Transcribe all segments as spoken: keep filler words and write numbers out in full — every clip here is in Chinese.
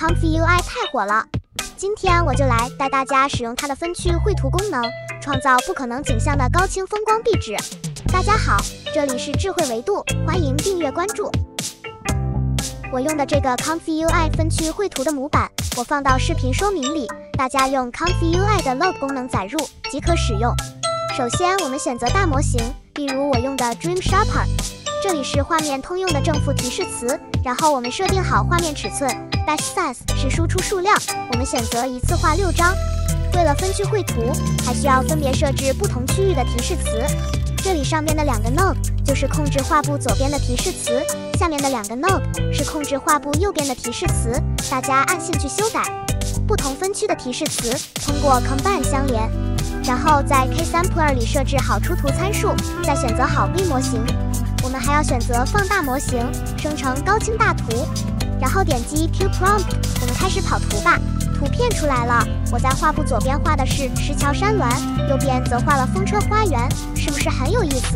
Comfy U I 太火了，今天我就来带大家使用它的分区绘图功能，创造不可能景象的高清风光壁纸。大家好，这里是智慧维度，欢迎订阅关注。我用的这个 Comfy U I 分区绘图的模板，我放到视频说明里，大家用 Comfy U I 的 Load 功能载入即可使用。首先，我们选择大模型，例如我用的 Dream Sharper。这里是画面通用的正负提示词，然后我们设定好画面尺寸 ，Batch Size 是输出数量，我们选择一次画六张。为了分区绘图，还需要分别设置不同区域的提示词。这里上面的两个 Node 就是控制画布左边的提示词，下面的两个 Node 是控制画布右边的提示词，大家按兴趣修改。不同分区的提示词通过 Combine 相连，然后在 K-Sampler 里设置好出图参数，再选择好 B 模型。我们还要选择放大模型，生成高清大图，然后点击 Q Prompt， 我们开始跑图吧。图片出来了，我在画布左边画的是石桥山峦，右边则画了风车花园，是不是很有意思？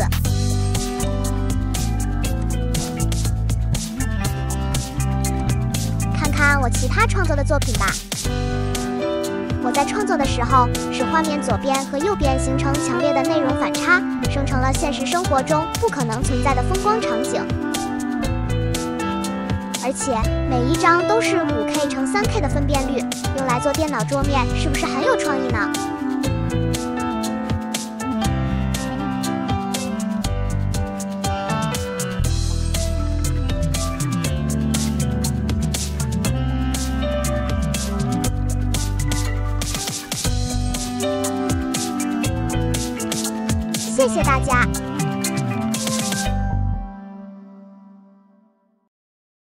看看我其他创作的作品吧。我在创作的时候，使画面左边和右边形成强烈的内容反差，生成了现实生活中不可能存在的风光场景。而且每一张都是 五 K 乘 三 K 的分辨率，用来做电脑桌面，是不是很有创意呢？谢谢大家。